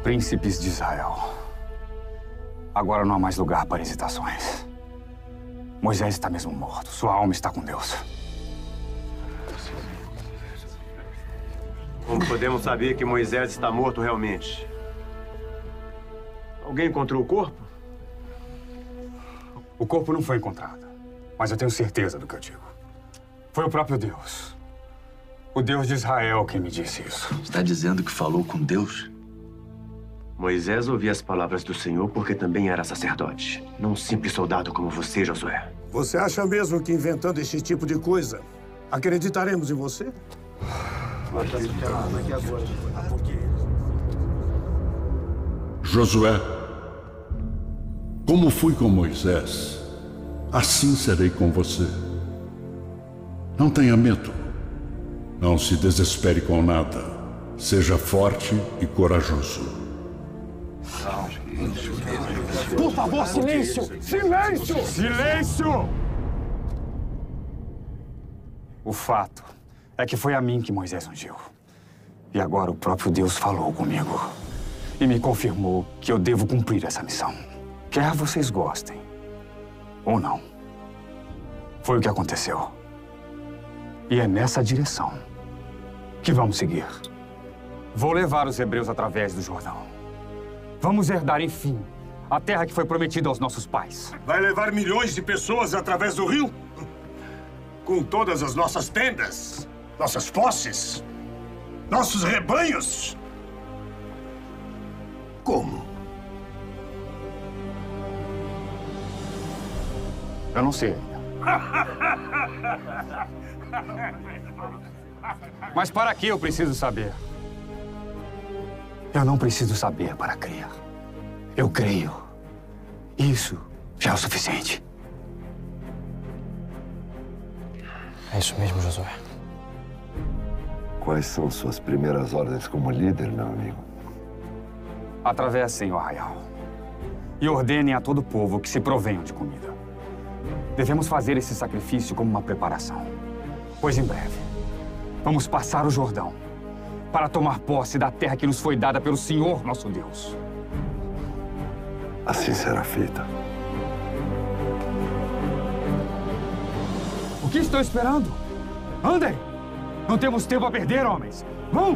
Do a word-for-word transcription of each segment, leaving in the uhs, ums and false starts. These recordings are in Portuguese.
Príncipes de Israel. Agora não há mais lugar para hesitações. Moisés está mesmo morto. Sua alma está com Deus. Como podemos saber que Moisés está morto realmente? Alguém encontrou o corpo? O corpo não foi encontrado, mas eu tenho certeza do que eu digo. Foi o próprio Deus. O Deus de Israel quem me disse isso. Está dizendo que falou com Deus? Moisés ouvia as palavras do Senhor porque também era sacerdote. Não um simples soldado como você, Josué. Você acha mesmo que inventando esse tipo de coisa, acreditaremos em você? Josué, como fui com Moisés, assim serei com você. Não tenha medo. Não se desespere com nada. Seja forte e corajoso. Por favor, silêncio! Silêncio! Silêncio! O fato é que foi a mim que Moisés ungiu. E agora o próprio Deus falou comigo. E me confirmou que eu devo cumprir essa missão. Quer vocês gostem ou não. Foi o que aconteceu. E é nessa direção que vamos seguir. Vou levar os hebreus através do Jordão. Vamos herdar, enfim, a terra que foi prometida aos nossos pais. Vai levar milhões de pessoas através do rio? Com todas as nossas tendas, nossas posses, nossos rebanhos? Como? Eu não sei. Mas para que eu preciso saber? Eu não preciso saber para crer. Eu creio. Isso já é o suficiente. É isso mesmo, Josué. Quais são suas primeiras ordens como líder, meu amigo? Atravessem o arraial e ordenem a todo o povo que se provenham de comida. Devemos fazer esse sacrifício como uma preparação, pois em breve vamos passar o Jordão para tomar posse da terra que nos foi dada pelo Senhor, nosso Deus. Assim será feita. O que estão esperando? Andem! Não temos tempo a perder, homens! Vão!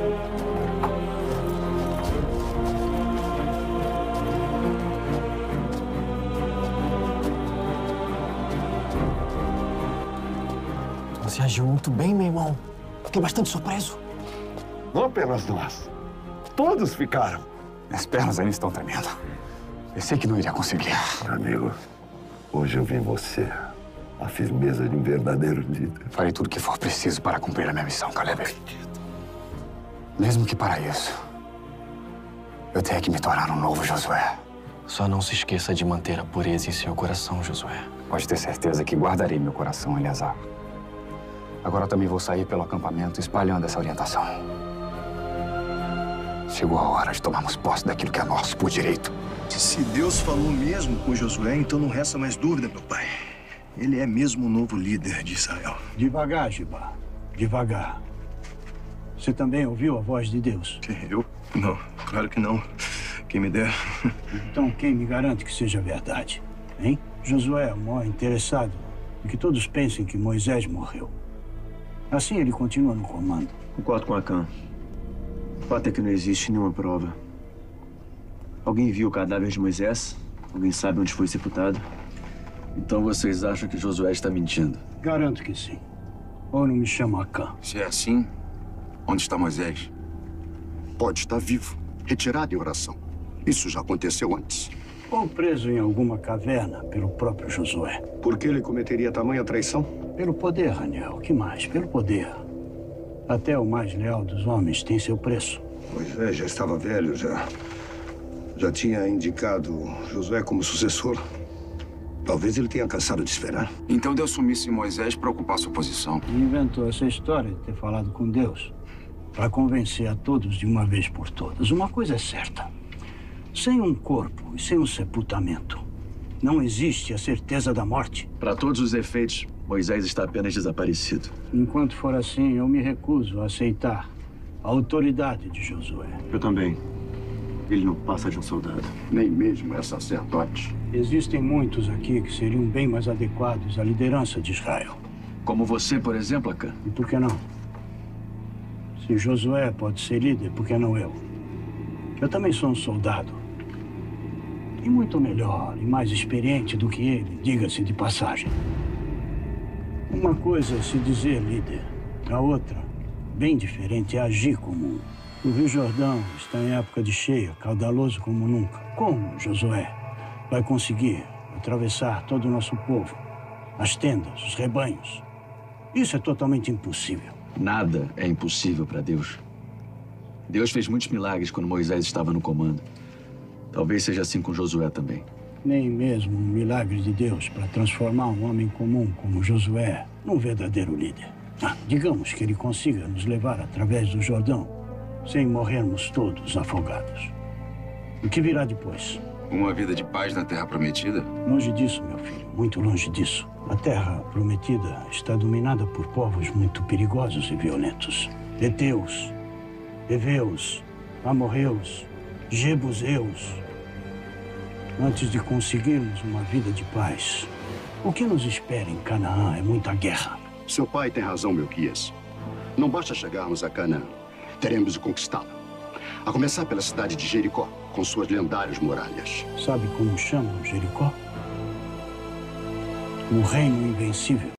Você agiu muito bem, meu irmão. Fiquei bastante surpreso. Não apenas nós. Todos ficaram. Minhas pernas ainda estão tremendo. Pensei que não iria conseguir. Amigo, hoje eu vi em você a firmeza de um verdadeiro líder. Farei tudo o que for preciso para cumprir a minha missão, Caleb. Mesmo que para isso, eu tenha que me tornar um novo Josué. Só não se esqueça de manter a pureza em seu coração, Josué. Pode ter certeza que guardarei meu coração, Eleazar. Agora também vou sair pelo acampamento espalhando essa orientação. Chegou a hora de tomarmos posse daquilo que é nosso por direito. Se Deus falou mesmo com Josué, então não resta mais dúvida, meu pai. Ele é mesmo o novo líder de Israel. Devagar, Giba. Devagar. Você também ouviu a voz de Deus? Eu? Não, claro que não. Quem me der. Então quem me garante que seja verdade? Hein? Josué é o maior interessado em que todos pensem que Moisés morreu. Assim ele continua no comando. Concordo com a Khan. O fato é que não existe nenhuma prova. Alguém viu o cadáver de Moisés? Alguém sabe onde foi sepultado? Então vocês acham que Josué está mentindo? Garanto que sim. Ou não me chama Acã. Se é assim, onde está Moisés? Pode estar vivo, retirado em oração. Isso já aconteceu antes. Ou preso em alguma caverna pelo próprio Josué. Por que ele cometeria tamanha traição? Pelo poder, Raniel. Que mais? Pelo poder. Até o mais leal dos homens tem seu preço. Moisés já estava velho, já... Já tinha indicado Josué como sucessor. Talvez ele tenha cansado de esperar. Então Deus sumisse em Moisés para ocupar sua posição. Ele inventou essa história de ter falado com Deus para convencer a todos de uma vez por todas. Uma coisa é certa. Sem um corpo e sem um sepultamento, não existe a certeza da morte. Para todos os efeitos, Moisés está apenas desaparecido. Enquanto for assim, eu me recuso a aceitar a autoridade de Josué. Eu também. Ele não passa de um soldado. Nem mesmo é sacerdote. Existem muitos aqui que seriam bem mais adequados à liderança de Israel. Como você, por exemplo, Acã? E por que não? Se Josué pode ser líder, por que não eu? Eu também sou um soldado. E muito melhor e mais experiente do que ele, diga-se de passagem. Uma coisa é se dizer líder. A outra, bem diferente, é agir como um. O Rio Jordão está em época de cheia, caudaloso como nunca. Como Josué vai conseguir atravessar todo o nosso povo, as tendas, os rebanhos? Isso é totalmente impossível. Nada é impossível para Deus. Deus fez muitos milagres quando Moisés estava no comando. Talvez seja assim com Josué também. Nem mesmo um milagre de Deus para transformar um homem comum como Josué num verdadeiro líder. Ah, digamos que ele consiga nos levar através do Jordão sem morrermos todos afogados. O que virá depois? Uma vida de paz na Terra Prometida? Longe disso, meu filho, muito longe disso. A Terra Prometida está dominada por povos muito perigosos e violentos. Heteus, Heveus, Amorreus, Jebuseus. Antes de conseguirmos uma vida de paz, o que nos espera em Canaã é muita guerra. Seu pai tem razão, Melquias. Não basta chegarmos a Canaã. Teremos de conquistá-la. A começar pela cidade de Jericó, com suas lendárias muralhas. Sabe como chamam Jericó? O Reino Invencível.